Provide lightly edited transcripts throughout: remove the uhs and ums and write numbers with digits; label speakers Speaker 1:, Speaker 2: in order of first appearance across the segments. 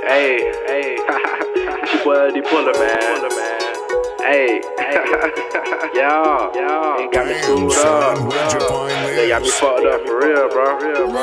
Speaker 1: Hey, it's your boy D Puller, man. Hey, y'all, ain't got me screwed up. They got me fucked up for real, bro.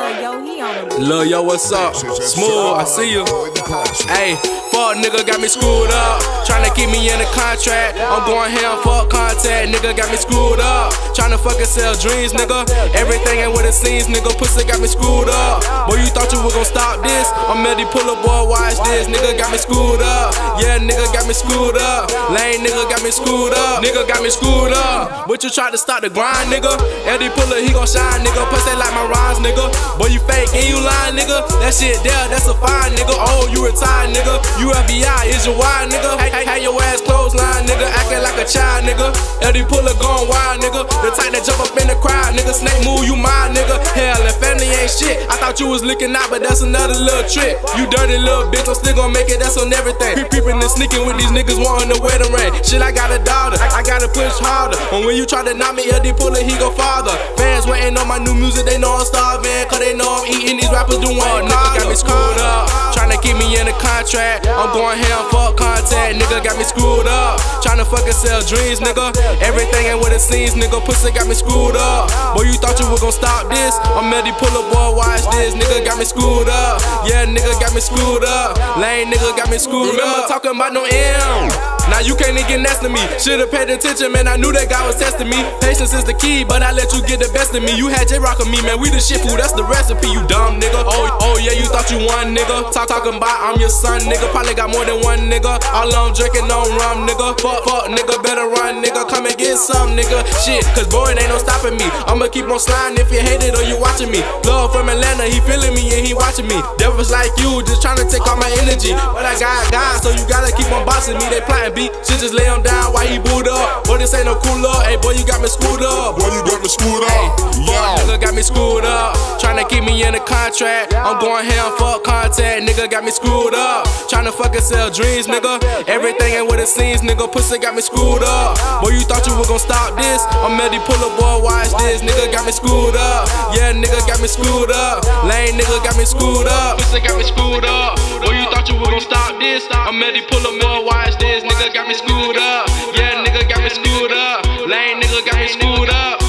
Speaker 2: Lil' yo, what's up? Smooth, I see you. Hey, fuck nigga got me screwed up. Tryna keep me in the contract. I'm going ham, fuck contact. Nigga got me screwed up. Tryna fucking sell dreams, nigga. Everything ain't what it seems, nigga. Pussy got me screwed up. Boy, you thought you was gon' stop this? I'm Melody Puller, boy, watch this. Nigga got me screwed up. Yeah, nigga got me screwed up. Lame nigga got me screwed up. Nigga got me screwed up. But you tried to stop the grind, nigga. Melody Puller, he gon' shine, nigga. Pussy like my rhymes, nigga. Boy, you fake and you lying, nigga. That shit there, that's a fine, nigga. Oh, you retired, nigga. You FBI, is your why, nigga? Hey, your ass clothesline, nigga. Acting like a child, nigga. Melody Puller going wild, nigga. The type that jump up in the crowd, nigga. Snake move, you mine, nigga. Hell, and family ain't shit. I thought you was looking out, but that's another little trick. You dirty little bitch, I'm still gon' make it, that's on everything. Peeping and sneaking with these niggas wanting the wedding ring. Shit, I got a daughter, I gotta push harder. And when you try to knock me, Melody Puller, he go farther. Fans waiting on my new music, they know I'm starving. Cause they know I'm eating, these rappers doing nigga got me screwed up. Tryna keep me in the contract. I'm going ham, fuck contact. Nigga got me screwed up. Tryna fucking sell dreams, nigga. Everything ain't what it seems, nigga. Pussy got me screwed up. Boy, you thought you was gon' stop this? I'm Melody Puller, boy, watch this. Nigga got me screwed up. Yeah, nigga got me screwed up. Lame nigga got me screwed up. Remember talking about no M? Now you can't even get next to me. Should've paid attention, man. I knew that God was testing me. Patience is the key, but I let you get the best of me. You had J-Rock on me, man. We the shit food, that's the recipe, you dumb nigga. Oh yeah, you thought you won, nigga. Talking about I'm your son, nigga. Probably got more than one nigga. All I'm drinking on rum, nigga. Fuck, nigga. Better run, nigga. Come and get some, nigga. Shit, cause boy, it ain't no stopping me. I'ma keep on sliding if you hate it or you watching me. Love from Atlanta, he feeling me and he watching me. Devils like you, just trying to take all my energy. But I got God, so you gotta keep on bossing me. They plotting beat, shit just lay him down while he booed up. Boy, this ain't no cool up. Hey, boy, you got me screwed up.
Speaker 3: Boy, you got me screwed up.
Speaker 2: Yeah, nigga got me screwed up. Tryna keep me in the contract. I'm going ham, fuck contact. Nigga got me screwed up. Tryna fucking sell dreams, nigga. Everything ain't what it seems, nigga. Pussy got me screwed up. Boy, you thought you was gon' stop this? I'm Melody Puller, boy, watch this. Nigga got me screwed up. Yeah, nigga got me screwed up. Lame nigga got me screwed up. Pussy got me screwed up. Boy, you thought you was gon' stop this? I'm Melody Puller, boy, watch this. Nigga got me screwed up. Yeah, nigga got me screwed up. Lame nigga got me screwed up.